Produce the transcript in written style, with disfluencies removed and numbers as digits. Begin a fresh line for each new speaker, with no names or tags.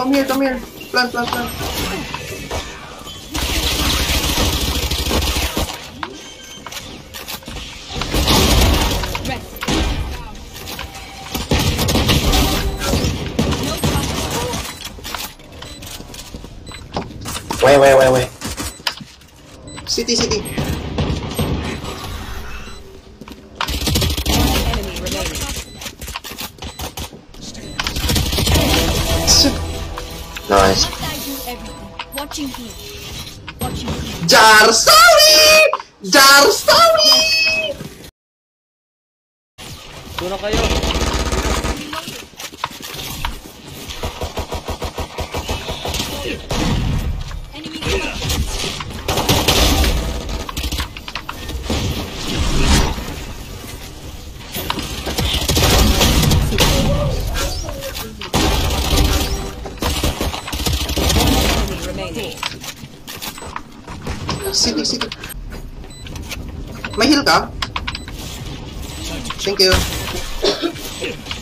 Come here. Plant.
Wait.
City.
Enemy remaining.
Nice.
Watching here.
Jarsawi!
Tulong kayo.
City. May heal ka? Thank you.